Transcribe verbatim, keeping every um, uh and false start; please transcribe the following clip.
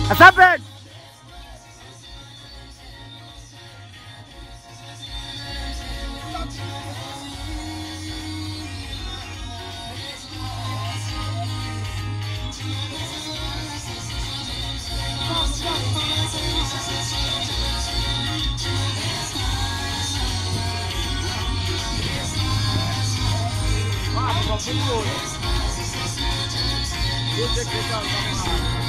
What's happened? Vamos, vamos. Vou ter que pegar o